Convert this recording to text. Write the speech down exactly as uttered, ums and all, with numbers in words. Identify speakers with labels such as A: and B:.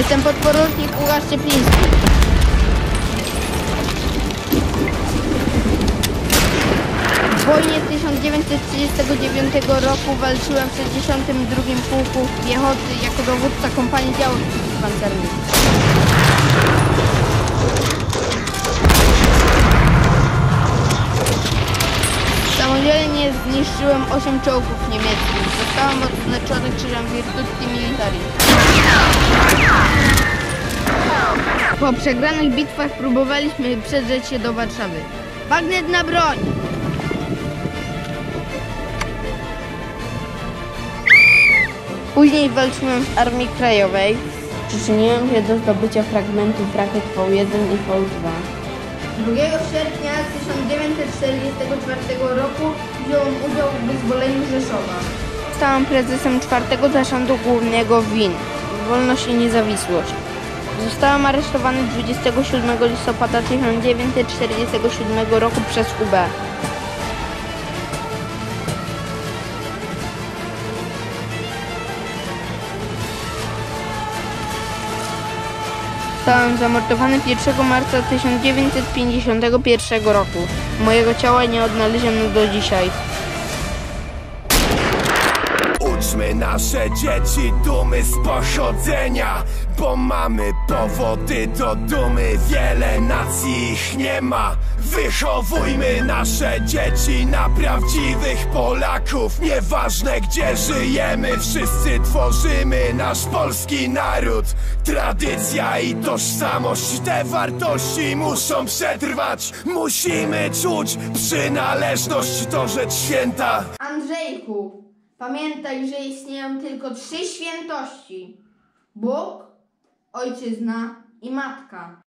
A: Jestem podporucznik Łukasz Ciepliński. W wojnie tysiąc dziewięćset trzydziestego dziewiątego roku walczyłem w sześćdziesiątym drugim Pułku Piechoty jako dowódca kompanii działów pancernych. Samodzielnie zniszczyłem osiem czołgów niemieckich. Zostałem odznaczony krzyżem Virtuti Militari. Po przegranych bitwach próbowaliśmy przedrzeć się do Warszawy. Bagnet na broń! Później walczyłem w Armii Krajowej. Przyczyniłem się do zdobycia fragmentów rakiet V jeden i V dwa. drugiego sierpnia tysiąc dziewięćset czterdziestego czwartego roku wziąłem udział w wyzwoleniu Rzeszowa. Zostałem prezesem czwartego Zarządu Głównego W I N – Wolność i Niezawisłość. Zostałem aresztowany dwudziestego siódmego listopada tysiąc dziewięćset czterdziestego siódmego roku przez U B. Zostałem zamordowany pierwszego marca tysiąc dziewięćset pięćdziesiątego pierwszego roku. Mojego ciała nie odnaleziono do dzisiaj.
B: Uczmy nasze dzieci dumy z pochodzenia, bo mamy powody do dumy, wiele nacji ich nie ma. Wychowujmy nasze dzieci na prawdziwych Polaków. Nieważne gdzie żyjemy, wszyscy tworzymy nasz polski naród. Tradycja i tożsamość, te wartości muszą przetrwać. Musimy czuć przynależność, to rzecz święta.
A: Andrzejku, pamiętaj, że istnieją tylko trzy świętości: Bóg, Ojczyzna i Matka.